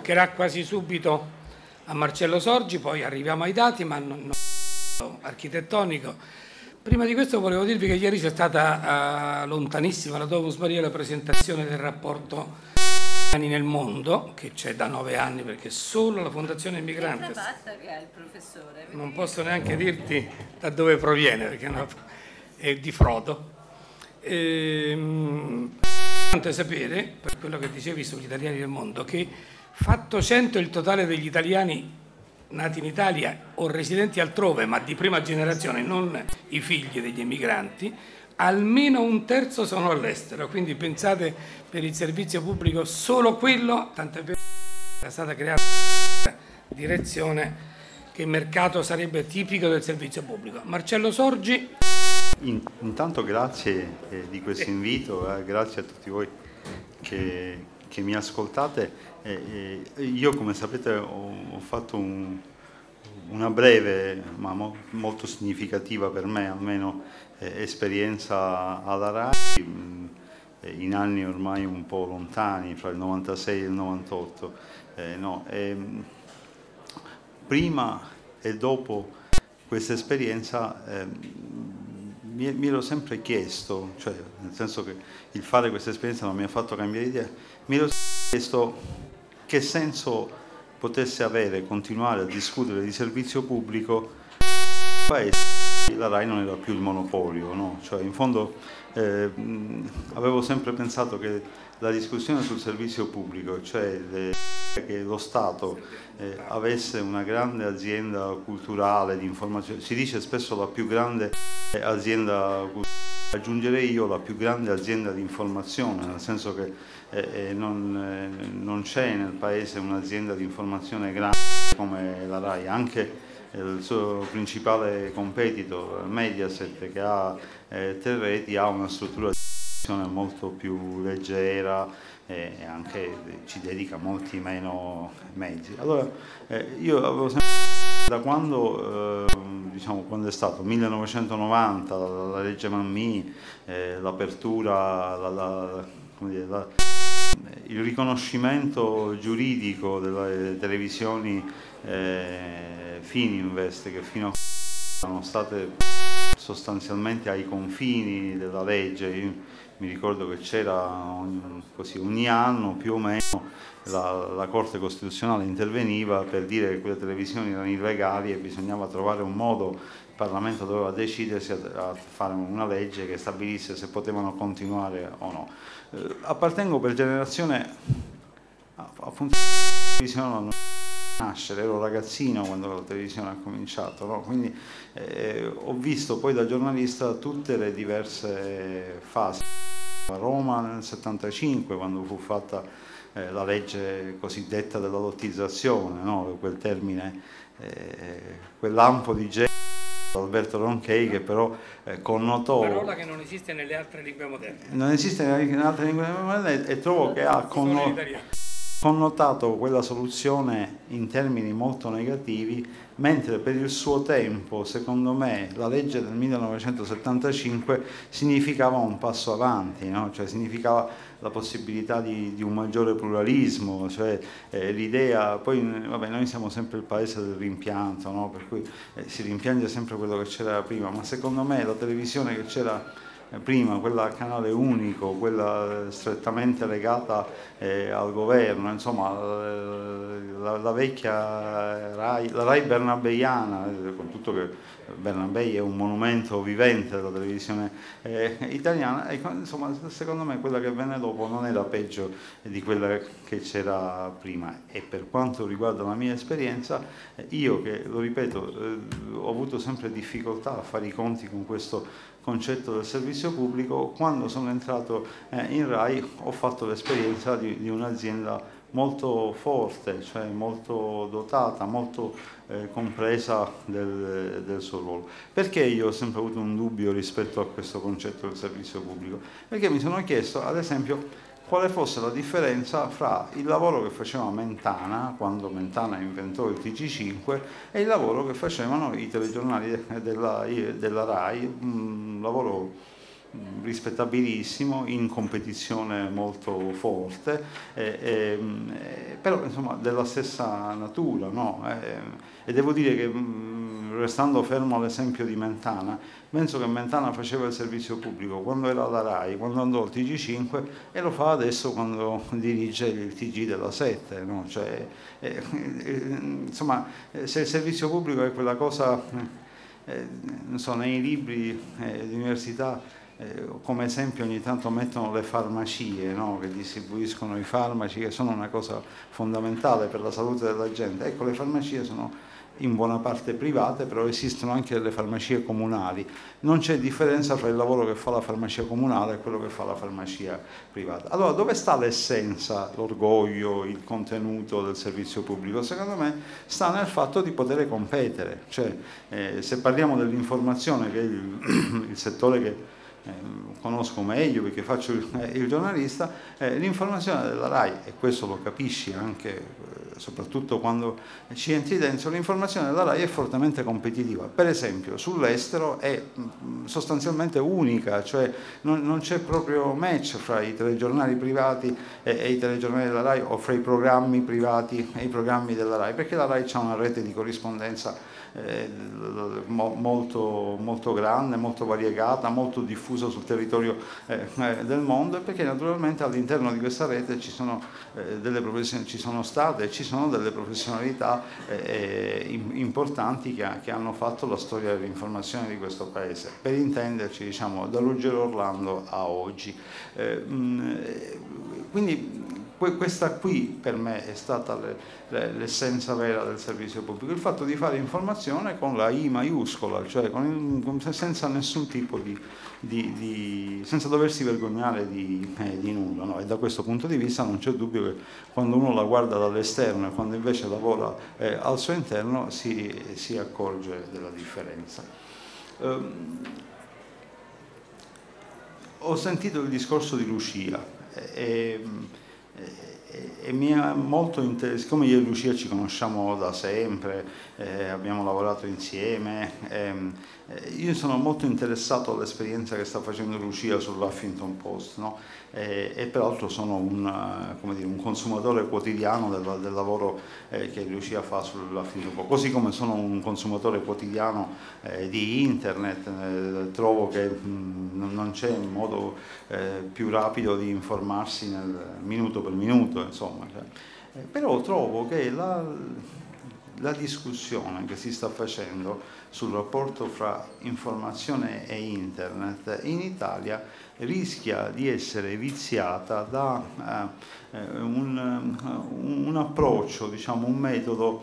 toccherà quasi subito a Marcello Sorgi, poi arriviamo ai dati, ma non architettonico. Prima di questo volevo dirvi che ieri c'è stata lontanissima la Domus Maria la presentazione del rapporto nel mondo, che c'è da 9 anni, perché solo la Fondazione Migrantes, che ha il professore, non posso neanche dirti da dove proviene, perché è di Frodo. Importante sapere, per quello che dicevi sugli italiani del mondo, che fatto 100 il totale degli italiani nati in Italia o residenti altrove, ma di prima generazione, non i figli degli emigranti, almeno un terzo sono all'estero. Quindi pensate, per il servizio pubblico solo quello, tant'è vero che è stata creata una direzione che il mercato sarebbe tipico del servizio pubblico. Marcello Sorgi. Intanto grazie di questo invito, grazie a tutti voi che mi ascoltate. Io, come sapete, ho fatto una breve ma molto significativa per me almeno esperienza alla RAI in anni ormai un po' lontani, fra il 96 e il 98. Prima e dopo questa esperienza mi ero sempre chiesto, cioè nel senso che il fare questa esperienza non mi ha fatto cambiare idea, mi ero chiesto che senso potesse avere continuare a discutere di servizio pubblico in un paese. La RAI non era più il monopolio, no? Cioè, in fondo avevo sempre pensato che la discussione sul servizio pubblico, cioè che lo Stato avesse una grande azienda culturale di informazione, si dice spesso la più grande azienda culturale, aggiungerei io la più grande azienda di informazione, nel senso che non c'è nel paese un'azienda di informazione grande come la RAI, anche il suo principale competitor, Mediaset, che ha 3 reti, ha una struttura di informazione molto più leggera e anche ci dedica molti meno mezzi. Allora, io avevo sempre, da quando, diciamo, quando è stato 1990, la legge Mammì, l'apertura, il riconoscimento giuridico delle televisioni Fininvest, che fino a sono state sostanzialmente ai confini della legge. Io mi ricordo che c'era ogni anno più o meno la Corte Costituzionale interveniva per dire che quelle televisioni erano illegali e bisognava trovare un modo, il Parlamento doveva decidersi a fare una legge che stabilisse se potevano continuare o no. Appartengo per generazione a funzionare la televisione nascere, ero ragazzino quando la televisione ha cominciato, no? Quindi ho visto poi da giornalista tutte le diverse fasi. A Roma nel 75, quando fu fatta la legge cosiddetta della lottizzazione, no? Quel termine, quel lampo di genere di Alberto Ronchey, che però connotò... Parola che non esiste nelle altre lingue moderne. Non esiste nelle altre lingue moderne e trovo che ha connotato quella soluzione in termini molto negativi, mentre per il suo tempo, secondo me, la legge del 1975 significava un passo avanti, no? Cioè significava la possibilità di un maggiore pluralismo, cioè l'idea, poi vabbè, noi siamo sempre il paese del rimpianto, no? Per cui si rimpiange sempre quello che c'era prima, ma secondo me la televisione che c'era prima, quella a canale unico, quella strettamente legata al governo, insomma la vecchia RAI, la RAI bernabeiana, con tutto che Bernabei è un monumento vivente della televisione italiana, ecco, insomma secondo me quella che venne dopo non era peggio di quella che c'era prima. E per quanto riguarda la mia esperienza, io che, lo ripeto, ho avuto sempre difficoltà a fare i conti con questo concetto del servizio pubblico, quando sono entrato in RAI ho fatto l'esperienza di un'azienda molto forte, cioè molto dotata, molto compresa del suo ruolo. Perché io ho sempre avuto un dubbio rispetto a questo concetto del servizio pubblico? Perché mi sono chiesto, ad esempio, quale fosse la differenza fra il lavoro che faceva Mentana, quando Mentana inventò il TG5, e il lavoro che facevano i telegiornali della RAI, un lavoro rispettabilissimo, in competizione molto forte, però insomma della stessa natura, no? E devo dire che restando fermo all'esempio di Mentana, penso che Mentana faceva il servizio pubblico quando era alla RAI, quando andò al TG5 e lo fa adesso quando dirige il TG della 7, no? Cioè, insomma, se il servizio pubblico è quella cosa, non so, nei libri di università come esempio ogni tanto mettono le farmacie, no? Che distribuiscono i farmaci, che sono una cosa fondamentale per la salute della gente. Ecco, le farmacie sono in buona parte private, però esistono anche delle farmacie comunali. Non c'è differenza fra il lavoro che fa la farmacia comunale e quello che fa la farmacia privata. Allora, dove sta l'essenza, l'orgoglio, il contenuto del servizio pubblico? Secondo me sta nel fatto di poter competere. Cioè, se parliamo dell'informazione, che è il settore che conosco meglio perché faccio il giornalista, l'informazione della RAI, e questo lo capisci anche soprattutto quando ci entri dentro, l'informazione della RAI è fortemente competitiva. Per esempio sull'estero è sostanzialmente unica, cioè non c'è proprio match fra i telegiornali privati e i telegiornali della RAI, o fra i programmi privati e i programmi della RAI, perché la RAI ha una rete di corrispondenza molto grande, molto variegata, molto diffusa sul territorio del mondo, e perché naturalmente all'interno di questa rete ci sono state e ci sono delle professionalità importanti che hanno fatto la storia dell'informazione di questo paese, per intenderci, diciamo, da Ruggero Orlando a oggi. Quindi questa qui per me è stata l'essenza vera del servizio pubblico, il fatto di fare informazione con la I maiuscola, cioè senza nessun tipo senza doversi vergognare di nulla, no? E da questo punto di vista non c'è dubbio che quando uno la guarda dall'esterno e quando invece lavora al suo interno si accorge della differenza. Ho sentito il discorso di Lucia e mi ha molto interessato, siccome io e Lucia ci conosciamo da sempre, abbiamo lavorato insieme, io sono molto interessato all'esperienza che sta facendo Lucia sull'Huffington Post, no? E peraltro sono un consumatore quotidiano del lavoro che Lucia fa sull'Huffington Post, così come sono un consumatore quotidiano di internet. Trovo che non c'è un modo più rapido di informarsi minuto per minuto, insomma. Però trovo che la discussione che si sta facendo sul rapporto fra informazione e internet in Italia rischia di essere viziata da un approccio, diciamo, un metodo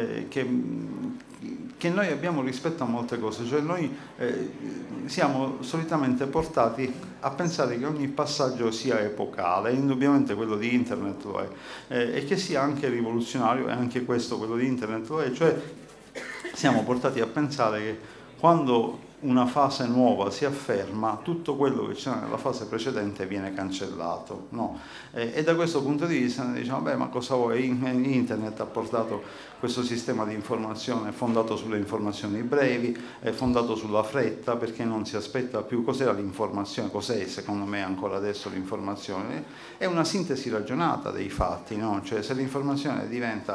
che noi abbiamo rispetto a molte cose, cioè noi siamo solitamente portati a pensare che ogni passaggio sia epocale, indubbiamente quello di internet lo è, e che sia anche rivoluzionario, e anche questo, quello di internet lo è, cioè siamo portati a pensare che quando una fase nuova si afferma, tutto quello che c'era nella fase precedente viene cancellato, no? E da questo punto di vista noi diciamo, beh, ma cosa vuoi? Internet ha portato questo sistema di informazione fondato sulle informazioni brevi, fondato sulla fretta, perché non si aspetta più. Cos'era l'informazione? Cos'è secondo me ancora adesso l'informazione? È una sintesi ragionata dei fatti, no? Cioè se l'informazione diventa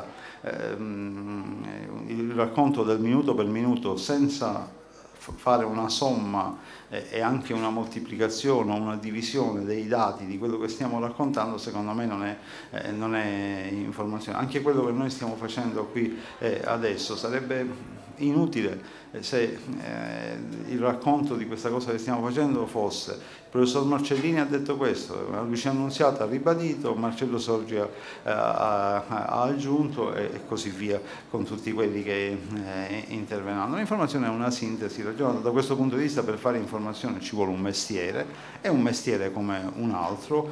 il racconto del minuto per minuto senza fare una somma e anche una moltiplicazione o una divisione dei dati di quello che stiamo raccontando, secondo me non è informazione. Anche quello che noi stiamo facendo qui adesso sarebbe inutile se il racconto di questa cosa che stiamo facendo fosse: il professor Marcellini ha detto questo, Lucia Annunziata ha ribadito, Marcello Sorgi ha aggiunto, e così via con tutti quelli che interverranno. L'informazione è una sintesi ragionata. Da questo punto di vista, per fare informazione ci vuole un mestiere, è un mestiere come un altro.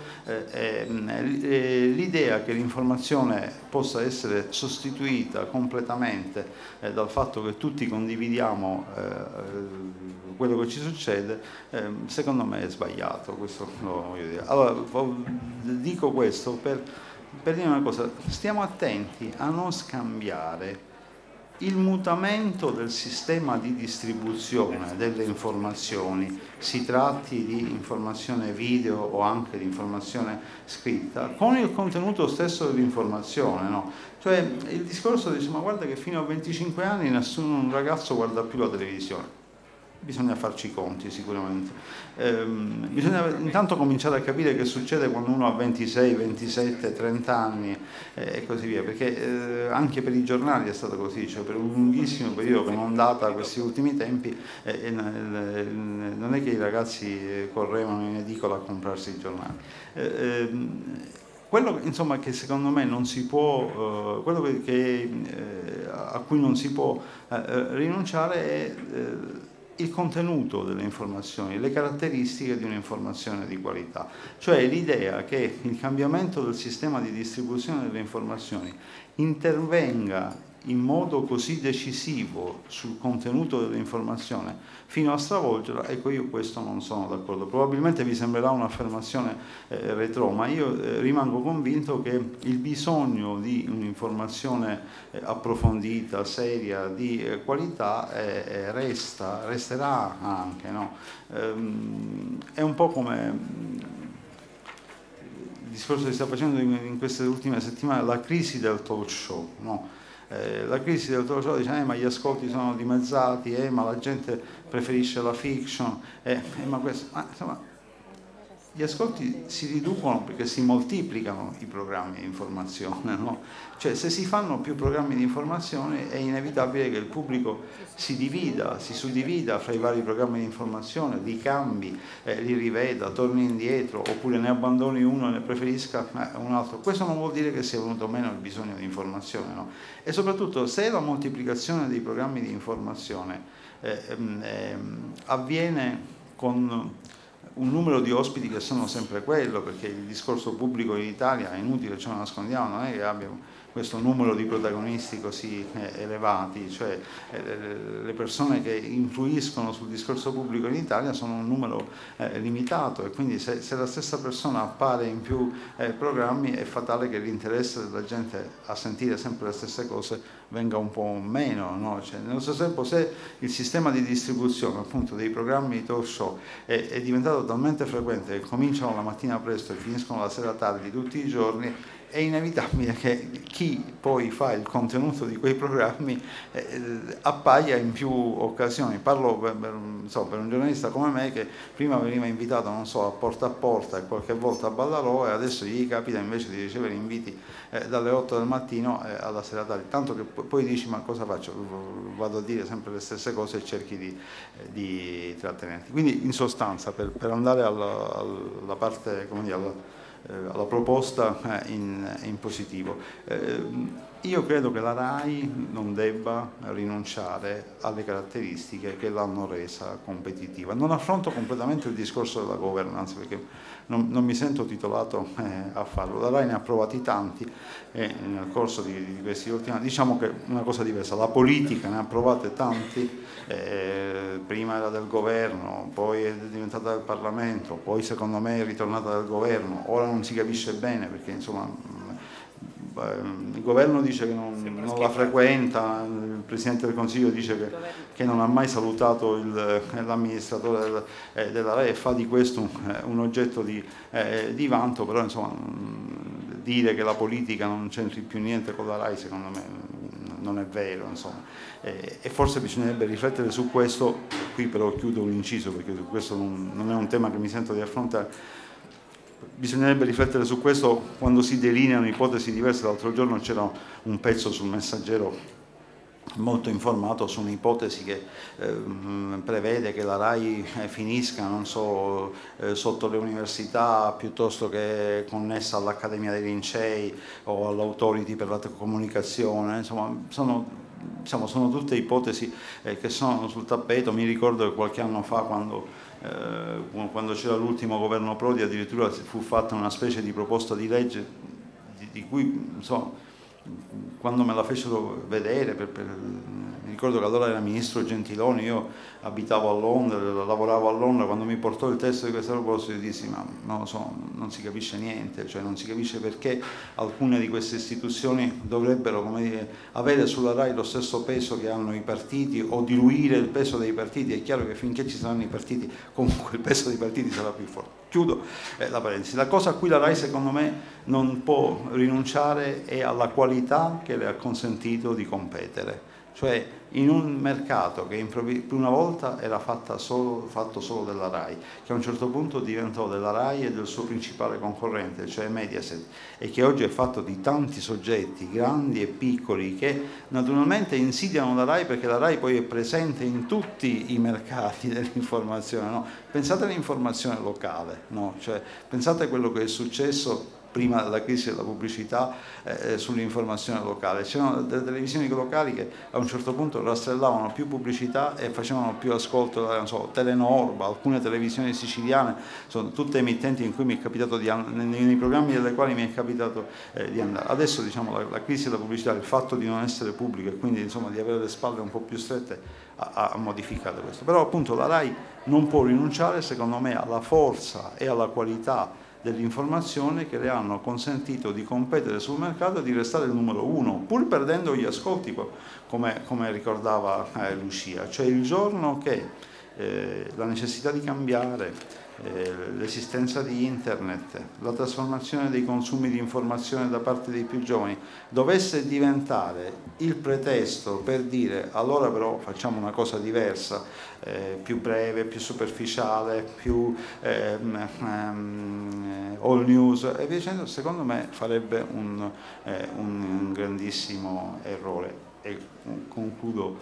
L'idea che l'informazione possa essere sostituita completamente dal fatto che tutti condividiamo quello che ci succede, secondo me è sbagliato. Questo lo voglio dire. Allora, dico questo per dire una cosa: stiamo attenti a non scambiare il mutamento del sistema di distribuzione delle informazioni, si tratti di informazione video o anche di informazione scritta, con il contenuto stesso dell'informazione, no? Cioè il discorso dice, ma guarda che fino a 25 anni nessun ragazzo guarda più la televisione. Bisogna farci i conti sicuramente. Bisogna intanto cominciare a capire che succede quando uno ha 26, 27, 30 anni e così via, perché anche per i giornali è stato così, cioè per un lunghissimo periodo che non data questi ultimi tempi, non è che i ragazzi correvano in edicola a comprarsi i giornali. Quello insomma, che secondo me non si può, a cui non si può rinunciare è il contenuto delle informazioni, le caratteristiche di un'informazione di qualità, cioè l'idea che il cambiamento del sistema di distribuzione delle informazioni intervenga in modo così decisivo sul contenuto dell'informazione fino a stravolgerla, ecco, io questo non sono d'accordo. Probabilmente vi sembrerà un'affermazione retro, ma io rimango convinto che il bisogno di un'informazione approfondita, seria, di qualità resterà anche, no? È un po' come il discorso che si sta facendo in queste ultime settimane, la crisi del talk show, no? La crisi del talk show dice ma gli ascolti sono dimezzati, ma la gente preferisce la fiction, ma questo, insomma, gli ascolti si riducono perché si moltiplicano i programmi di informazione, no? Cioè se si fanno più programmi di informazione è inevitabile che il pubblico si suddivida fra i vari programmi di informazione, li cambi, li riveda, torni indietro, oppure ne abbandoni uno e ne preferisca un altro. Questo non vuol dire che sia venuto meno il bisogno di informazione, no? E soprattutto se la moltiplicazione dei programmi di informazione avviene con un numero di ospiti che sono sempre quello, perché il discorso pubblico in Italia è inutile, ce lo nascondiamo, non è che abbiamo questo numero di protagonisti così elevati, cioè le persone che influiscono sul discorso pubblico in Italia sono un numero limitato, e quindi se la stessa persona appare in più programmi è fatale che l'interesse della gente a sentire sempre le stesse cose venga un po' meno, no? Cioè, nello stesso tempo, se il sistema di distribuzione appunto dei programmi di talk show è diventato talmente frequente che cominciano la mattina presto e finiscono la sera tardi tutti i giorni, è inevitabile che chi poi fa il contenuto di quei programmi appaia in più occasioni. Parlo per un giornalista come me che prima veniva invitato, non so, a Porta e qualche volta a Ballarò, e adesso gli capita invece di ricevere inviti dalle 8 del mattino alla sera tardi, tanto che poi dici ma cosa faccio? Vado a dire sempre le stesse cose e cerchi di trattenerti. Quindi in sostanza, per andare alla parte, come dire, alla proposta in positivo. Io credo che la RAI non debba rinunciare alle caratteristiche che l'hanno resa competitiva. Non affronto completamente il discorso della governance, perché non mi sento titolato a farlo. La RAI ne ha provati tanti nel corso di questi ultimi anni. Diciamo che una cosa diversa, la politica ne ha provate tanti, prima era del governo, poi è diventata del Parlamento, poi secondo me è ritornata dal governo, ora non si capisce bene perché insomma il governo dice che non la frequenta, il Presidente del Consiglio dice che non ha mai salutato l'amministratore della RAI e fa di questo un oggetto di vanto, però insomma dire che la politica non c'entri più niente con la RAI secondo me non è vero, insomma. E forse bisognerebbe riflettere su questo. Qui però chiudo un inciso perché questo non è un tema che mi sento di affrontare. Bisognerebbe riflettere su questo quando si delineano ipotesi diverse. L'altro giorno c'era un pezzo sul Messaggero molto informato su un'ipotesi che prevede che la RAI finisca, non so, sotto le università piuttosto che connessa all'Accademia dei Lincei o all'Authority per la comunicazione. Insomma, sono tutte ipotesi che sono sul tappeto. Mi ricordo che qualche anno fa, quando c'era l'ultimo governo Prodi, addirittura fu fatta una specie di proposta di legge di cui insomma, quando me la fecero vedere, mi ricordo che allora era ministro Gentiloni, io abitavo a Londra, lavoravo a Londra, quando mi portò il testo di questa proposta io dissi ma non lo so, non si capisce niente, cioè non si capisce perché alcune di queste istituzioni dovrebbero, come dire, avere sulla RAI lo stesso peso che hanno i partiti o diluire il peso dei partiti. È chiaro che finché ci saranno i partiti comunque il peso dei partiti sarà più forte. Chiudo la parentesi. La cosa a cui la RAI secondo me non può rinunciare è alla qualità che le ha consentito di competere. Cioè in un mercato che una volta era fatto solo dalla RAI, che a un certo punto diventò della RAI e del suo principale concorrente, cioè Mediaset, e che oggi è fatto di tanti soggetti, grandi e piccoli, che naturalmente insidiano la RAI perché la RAI poi è presente in tutti i mercati dell'informazione. No? Pensate all'informazione locale, no? Cioè, pensate a quello che è successo prima della crisi della pubblicità sull'informazione locale. C'erano delle televisioni locali che a un certo punto rastrellavano più pubblicità e facevano più ascolto, non so, Telenorba, alcune televisioni siciliane, sono tutte emittenti in cui mi è capitato nei programmi delle quali mi è capitato di andare. Adesso diciamo la crisi della pubblicità, il fatto di non essere pubblico e quindi insomma di avere le spalle un po' più strette ha modificato questo. Però appunto la RAI non può rinunciare secondo me alla forza e alla qualità dell'informazione che le hanno consentito di competere sul mercato e di restare il numero uno, pur perdendo gli ascolti, come ricordava Lucia. Cioè il giorno che la necessità di cambiare, l'esistenza di internet, la trasformazione dei consumi di informazione da parte dei più giovani dovesse diventare il pretesto per dire allora però facciamo una cosa diversa, più breve, più superficiale, più all news e via dicendo, secondo me farebbe un grandissimo errore. E concludo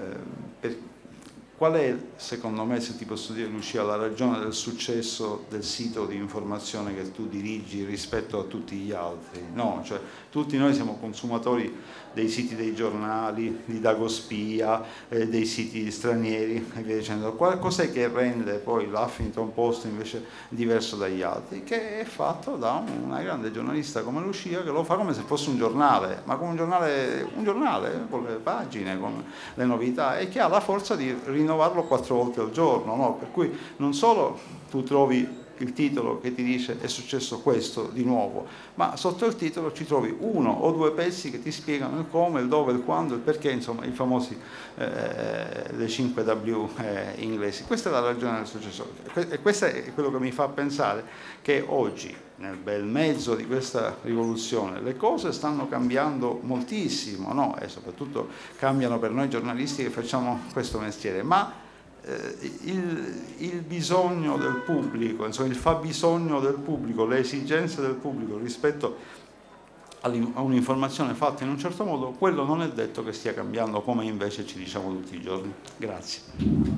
qual è, secondo me, se ti posso dire Lucia, la ragione del successo del sito di informazione che tu dirigi rispetto a tutti gli altri? No, cioè tutti noi siamo consumatori dei siti dei giornali, di Dagospia, dei siti stranieri e via dicendo. Cos'è che rende poi l'Huffington Post invece diverso dagli altri? Che è fatto da una grande giornalista come Lucia che lo fa come se fosse un giornale, ma come un giornale con le pagine, con le novità e che ha la forza di rinnovarlo 4 volte al giorno, no? Per cui non solo tu trovi il titolo che ti dice è successo questo di nuovo, ma sotto il titolo ci trovi 1 o 2 pezzi che ti spiegano il come, il dove, il quando, il perché, insomma i famosi le 5W inglesi. Questa è la ragione del successo e questo è quello che mi fa pensare che oggi, nel bel mezzo di questa rivoluzione, le cose stanno cambiando moltissimo, no? E soprattutto cambiano per noi giornalisti che facciamo questo mestiere, ma il bisogno del pubblico, insomma il fabbisogno del pubblico, le esigenze del pubblico rispetto a un'informazione fatta in un certo modo, quello non è detto che stia cambiando come invece ci diciamo tutti i giorni. Grazie.